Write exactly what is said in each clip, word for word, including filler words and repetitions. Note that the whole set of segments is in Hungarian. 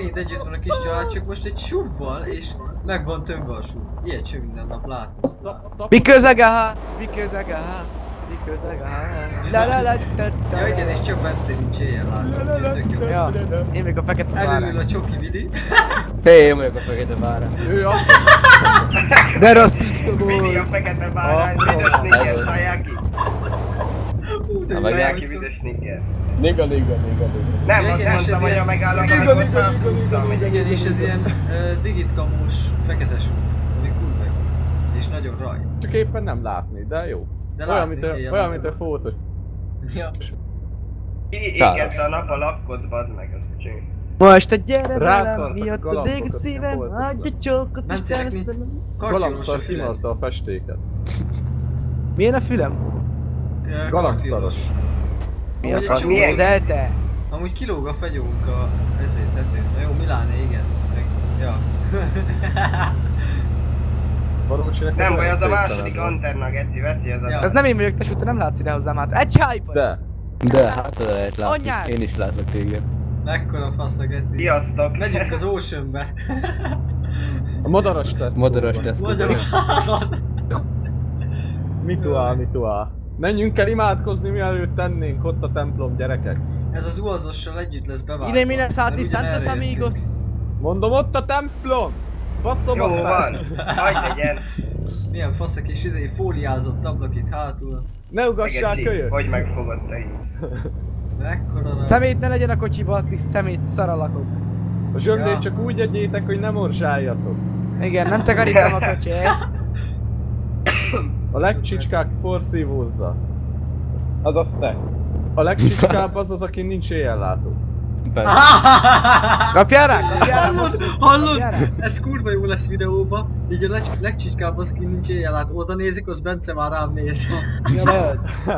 megint együtt van a kis család, csak most egy subbal, és meg van tömve a sub. Ilyet sem minden nap látni. Because I got high, because I got high, because I got high. La la la la la. Ja igen, és csak Bence nincs éjjel látom. Ja, én még a fekete várán. Előül a csoki vidi. Hé, én vagyok a fekete várán. Ő a... De rossz nincs Vidi a dobó. fekete várán, vidös sneaker, hallják ki? Hallják ki, Meg... vidös sneaker. Niga, niga, niga, niga. Nem, Igen, azt és mondtam, ez hogy ilyen- a megállok, Niga, amikor niga, niga, felhúzzam, niga, hogy Igen, és ez ilyen uh, digitkamus fekete sub. Ami kurva jó. És nagyon raj. Csak éppen nem látni, de jó. De Olyan, látni mint a, éjjel olyan, látom. mint a fótos. Ja. égette a nap a lakkot, badd meg, azt cső. Most egy gyere velem, Rászartak mi a ott a galambokat, dég a nem szívem, voltak adj egy csókot és Bencének mi- persze. Kartionos a Galambszar füled. kimarta a festéket. Milyen a fülem? Ja, Galambszaros. kartionos. Mi a Amúgy fasz egy- milyen? nézelte? Amúgy kilóg a fegyónk a ezért tetőn. Na jó, Miláné, igen. Meg, ja. Barócsi, neked Nem baj, olyan az a szép második szemed van. antenna, geci, veszi az Ja. a... Ez nem én vagyok, tesó, te nem látsz ide hozzám át. Egy csájba! De. De hát oda lehet látni. Anyád! Én is látlak téged. Mekkora fasz a geci. Sziasztok! Megyünk az Oceanbe. A madaras tesz. Madaras tesz. Magyarul. Mituá, mituá. Menjünk el imádkozni, mielőtt tennénk ott a templom, gyerekek. Ez az uazossal együtt lesz beváltva. Ine mine sati mert santos ugyanerre jöttünk. amigos! Mondom, ott a templom! Basszom Jó a van! szám! Hagyd legyen! Milyen fasz a kis izé, fóliázott ablak itt hátul. Ne ugassál, Geci, kölyök! hogy megfogod te így? Mekkora rá. Szemét ne legyen a kocsiba, ti szemét szaralakok. A zsömlét Ja. csak úgy egyétek, hogy nem morzsáljatok. Igen, nem takarítom a kocsit. A legcsicskább porszívózza. Az azt te. A legcsicskább az az, aki nincs éjjellátó. Kapjál rá, kapjál rá Hallod? most! Hallod? Kapjál rá. Ez kurva jó lesz videóba. Így a leg, legcsicskább az, ki nincs éjjel át. Oda nézik, az Bence már rám néz. Ja, leölt.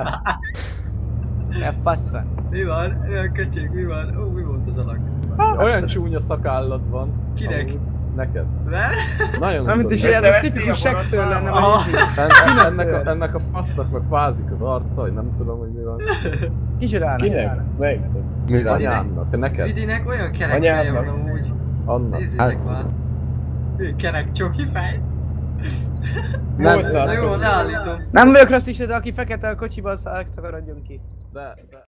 Ja, fasz van. Mi van? Olyan köcség, mi van? Ó, mi volt az alak? Olyan csúnya szakállad van. Kinek? Amúgy Neked. De? Nagyon Amit is tudom. ez, ez tipikus sexről lenne, vagy Ah. így. En, lesz ennek, ő? a, ennek a fasznak meg fázik az arca, hogy nem tudom, hogy mi van. Kicsodának. Kinek? Melyik? Mi van? Anyámnak, neked? Vidinek olyan kerek Anyámnak. feje van amúgy. Annak. Nézzétek már. Ő kerek csoki fej. Nem, Most Na nem, jó, leállítom. Nem vagyok rasszista, de aki fekete a kocsiban, az takarodjon ki. de, de.